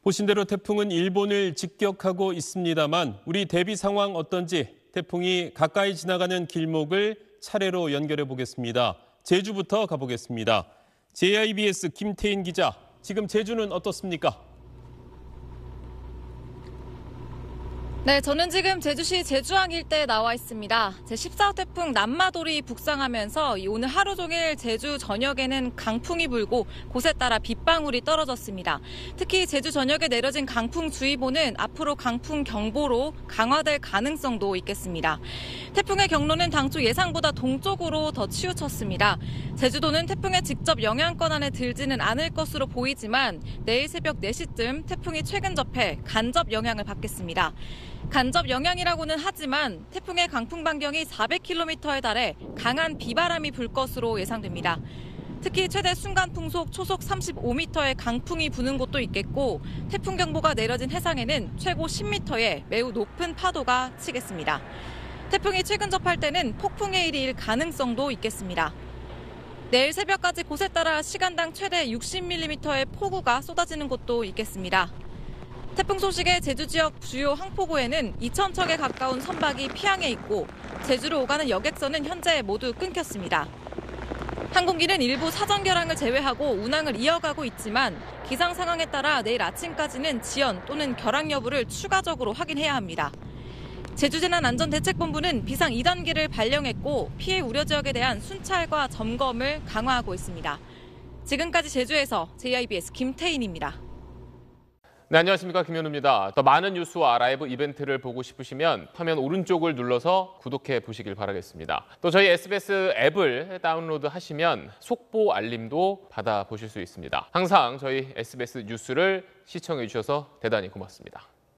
보신 대로 태풍은 일본을 직격하고 있습니다만 우리 대비 상황 어떤지 태풍이 가까이 지나가는 길목을 차례로 연결해 보겠습니다. 제주부터 가보겠습니다. JIBS 김태인 기자, 지금 제주는 어떻습니까? 네, 저는 지금 제주시 제주항 일대에 나와 있습니다. 제14호 태풍 남마돌이 북상하면서 오늘 하루 종일 제주 전역에는 강풍이 불고 곳에 따라 빗방울이 떨어졌습니다. 특히 제주 전역에 내려진 강풍주의보는 앞으로 강풍경보로 강화될 가능성도 있겠습니다. 태풍의 경로는 당초 예상보다 동쪽으로 더 치우쳤습니다. 제주도는 태풍의 직접 영향권 안에 들지는 않을 것으로 보이지만 내일 새벽 4시쯤 태풍이 최근 접해 간접 영향을 받겠습니다. 간접 영향이라고는 하지만 태풍의 강풍 반경이 400km에 달해 강한 비바람이 불 것으로 예상됩니다. 특히 최대 순간 풍속 초속 35m의 강풍이 부는 곳도 있겠고 태풍 경보가 내려진 해상에는 최고 10m의 매우 높은 파도가 치겠습니다. 태풍이 최근 접할 때는 폭풍의 일일 가능성도 있겠습니다. 내일 새벽까지 곳에 따라 시간당 최대 60mm의 폭우가 쏟아지는 곳도 있겠습니다. 태풍 소식에 제주 지역 주요 항포구에는 2,000척에 가까운 선박이 피항해 있고 제주로 오가는 여객선은 현재 모두 끊겼습니다. 항공기는 일부 사전 결항을 제외하고 운항을 이어가고 있지만 기상 상황에 따라 내일 아침까지는 지연 또는 결항 여부를 추가적으로 확인해야 합니다. 제주재난안전대책본부는 비상 2단계를 발령했고 피해 우려 지역에 대한 순찰과 점검을 강화하고 있습니다. 지금까지 제주에서 JIBS 김태인입니다. 네, 안녕하십니까. 김현우입니다. 더 많은 뉴스와 라이브 이벤트를 보고 싶으시면 화면 오른쪽을 눌러서 구독해 보시길 바라겠습니다. 또 저희 SBS 앱을 다운로드 하시면 속보 알림도 받아보실 수 있습니다. 항상 저희 SBS 뉴스를 시청해 주셔서 대단히 고맙습니다.